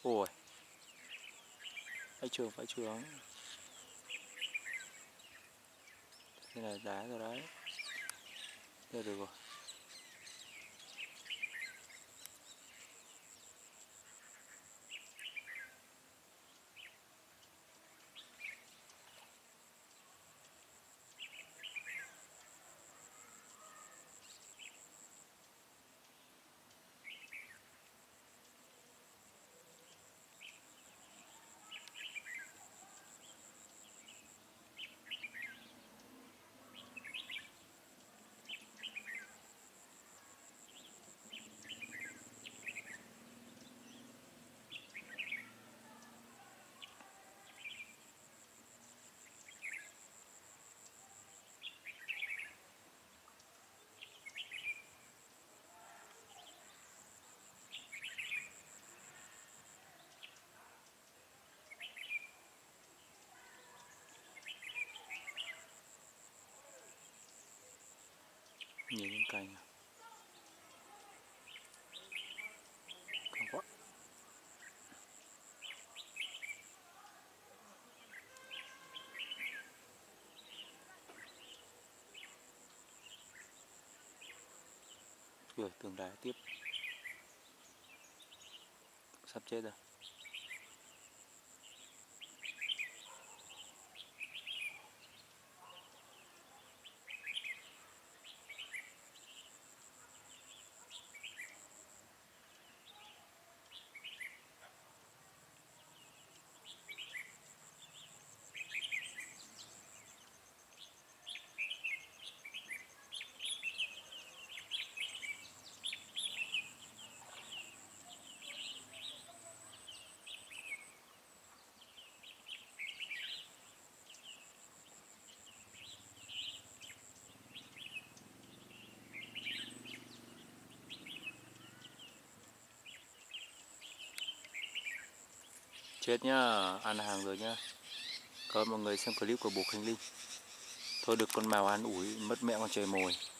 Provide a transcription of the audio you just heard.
Ôi, phải trường. Thế là đá rồi đấy. Đây được rồi. Nhìn lên cành à. Căng quá. Rồi tường đá tiếp. Sắp chết rồi. Chết nhá, ăn hàng rồi nhá. Cảm ơn mọi người xem clip của Bố Khánh Linh. Thôi được con mèo ăn ủi, mất mẹ con trời mồi.